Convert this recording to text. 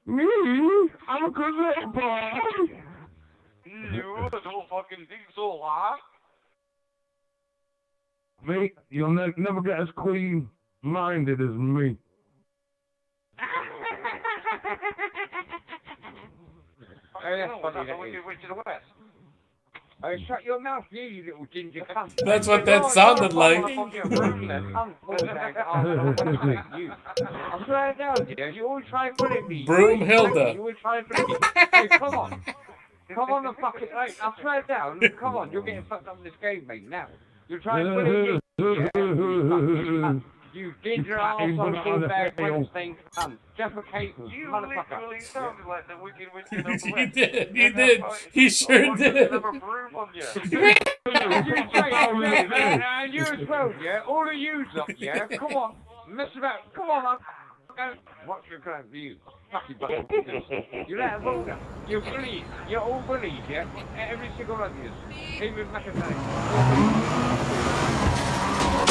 Me? I'm a good little boy. You don't fucking think so, huh? Mate, you'll never get as clean-minded as me. Oh, that's funny, that is. Which is the worst? Oh, shut your mouth, you little ginger cunt. That's what that sounded like. I'm trying down, dear. You always try and bully me. Broomhilda. You always try and bully me. Hey, come on. Come on the fucking... Hey, I'm trying down. Come on, you're getting fucked up in this game, mate, now. You're trying to bully me. You ginger arsehole, full-bag, Wednesday cunt. Defecate, You motherfucker. literally sounded like the Wicked Witch of the West. He did. He did. He sure did. And you as well, yeah? All of you up, yeah? Come on. Mess about. Come on, what's your crime for you? Fucking bastard. You're that vulgar. You're bullies. You're all bullies, yeah? Every single one of you. Even McIntyre.